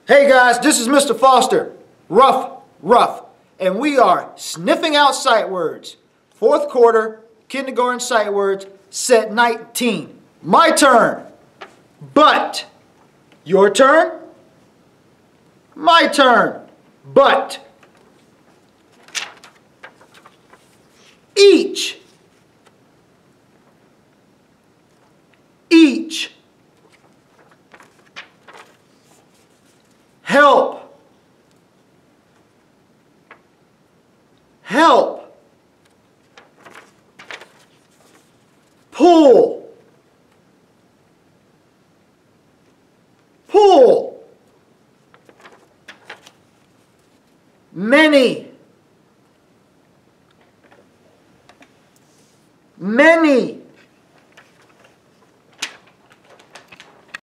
Hey guys, this is Mr. Foster, Ruff, and we are sniffing out sight words. Fourth quarter, kindergarten sight words, set 19. My turn. But. Your turn. My turn. But. Each. Each. Help. Help. Pull. Pull. Many.